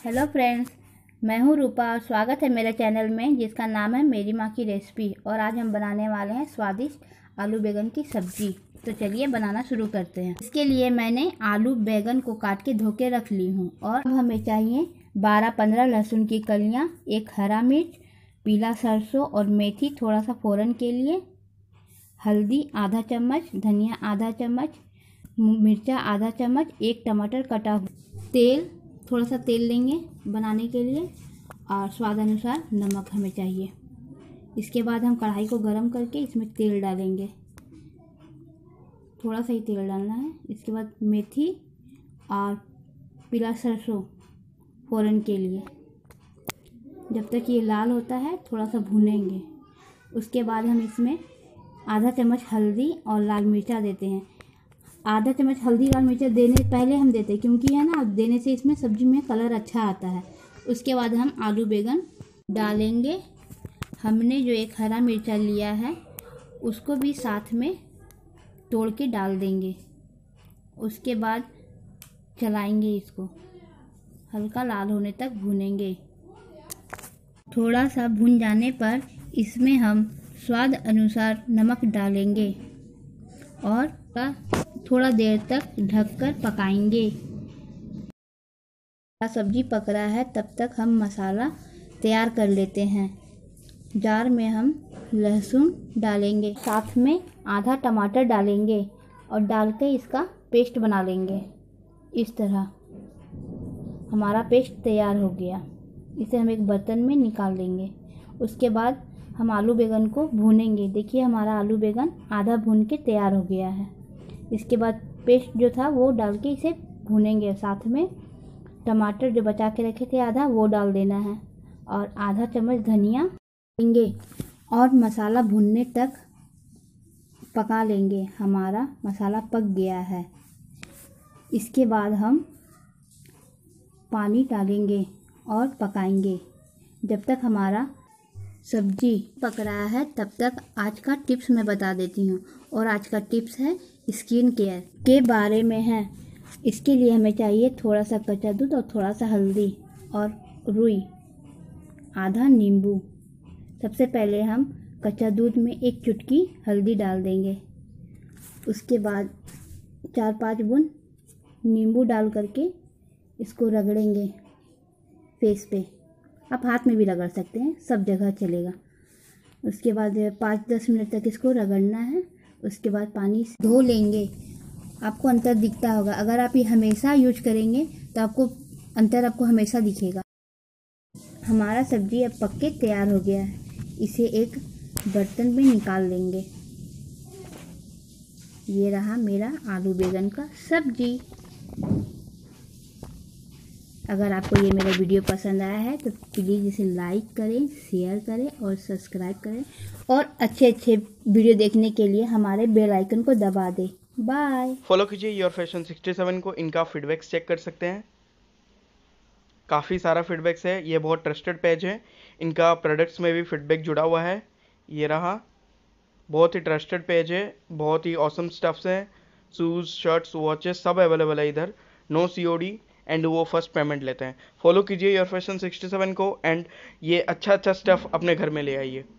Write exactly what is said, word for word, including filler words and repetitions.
Hello friends, मैं हूँ रूपा और स्वागत है मेरे चैनल में जिसका नाम है मेरी माँ की रेसिपी। और आज हम बनाने वाले हैं स्वादिष्ट आलू बैंगन की सब्जी। तो चलिए बनाना शुरू करते हैं। इसके लिए मैंने आलू बैंगन को काट के धो के रख ली हूँ। और अब हमें चाहिए बारह पंद्रह लहसुन की कलियाँ, एक हरा मिर्च, पीला सरसों और मेथी थोड़ा सा फ़ौरन के लिए, हल्दी आधा चम्मच, धनिया आधा चम्मच, मिर्चा आधा चम्मच, एक टमाटर कटा हुआ, तेल थोड़ा सा तेल लेंगे बनाने के लिए और स्वाद अनुसार नमक हमें चाहिए। इसके बाद हम कढ़ाई को गरम करके इसमें तेल डालेंगे, थोड़ा सा ही तेल डालना है। इसके बाद मेथी और पीला सरसों फ़ौरन के लिए, जब तक ये लाल होता है थोड़ा सा भूनेंगे। उसके बाद हम इसमें आधा चम्मच हल्दी और लाल मिर्चा देते हैं। आधा चम्मच हल्दी लाल मिर्चा देने पहले हम देते हैं क्योंकि है ना, देने से इसमें सब्जी में कलर अच्छा आता है। उसके बाद हम आलू बैंगन डालेंगे। हमने जो एक हरा मिर्चा लिया है उसको भी साथ में तोड़ के डाल देंगे। उसके बाद चलाएंगे, इसको हल्का लाल होने तक भूनेंगे। थोड़ा सा भून जाने पर इसमें हम स्वाद अनुसार नमक डालेंगे और थोड़ा देर तक ढककर पकाएंगे। सब्जी पक रहा है तब तक हम मसाला तैयार कर लेते हैं। जार में हम लहसुन डालेंगे, साथ में आधा टमाटर डालेंगे और डाल के इसका पेस्ट बना लेंगे। इस तरह हमारा पेस्ट तैयार हो गया। इसे हम एक बर्तन में निकाल लेंगे। उसके बाद हम आलू बैंगन को भूनेंगे। देखिए हमारा आलू बैंगन आधा भून के तैयार हो गया है। इसके बाद पेस्ट जो था वो डाल के इसे भूनेंगे। साथ में टमाटर जो बचा के रखे थे आधा, वो डाल देना है और आधा चम्मच धनिया देंगे और मसाला भुनने तक पका लेंगे। हमारा मसाला पक गया है। इसके बाद हम पानी डालेंगे और पकाएंगे जब तक हमारा सब्जी पक रहा है। तब तक आज का टिप्स मैं बता देती हूँ। और आज का टिप्स है स्किन केयर के बारे में है। इसके लिए हमें चाहिए थोड़ा सा कच्चा दूध और थोड़ा सा हल्दी और रुई, आधा नींबू। सबसे पहले हम कच्चा दूध में एक चुटकी हल्दी डाल देंगे। उसके बाद चार पाँच बूंद नींबू डाल करके इसको रगड़ेंगे फेस पे। आप हाथ में भी रगड़ सकते हैं, सब जगह चलेगा। उसके बाद पाँच दस मिनट तक इसको रगड़ना है। उसके बाद पानी से धो लेंगे। आपको अंतर दिखता होगा। अगर आप ये हमेशा यूज करेंगे तो आपको अंतर आपको हमेशा दिखेगा। हमारा सब्जी अब पक के तैयार हो गया है। इसे एक बर्तन में निकाल लेंगे। ये रहा मेरा आलू बैंगन का सब्जी। अगर आपको ये मेरा वीडियो पसंद आया है तो प्लीज़ इसे लाइक करें, शेयर करें और सब्सक्राइब करें। और अच्छे अच्छे वीडियो देखने के लिए हमारे बेल आइकन को दबा दें। बाय। फॉलो कीजिए योर फैशन सिक्सटी सेवन को। इनका फीडबैक्स चेक कर सकते हैं। काफ़ी सारा फीडबैक्स है। ये बहुत ट्रस्टेड पेज है। इनका प्रोडक्ट्स में भी फीडबैक जुड़ा हुआ है। ये रहा, बहुत ही ट्रस्टेड पेज है। बहुत ही ऑसम स्टफ्स हैं। शूज़, शर्ट्स, वॉचेस सब अवेलेबल है इधर। No C O D and वो फर्स्ट पेमेंट लेते हैं। फॉलो कीजिए योर फैशन सिक्सटी सेवन को एंड ये अच्छा अच्छा स्टफ अपने घर में ले आइए।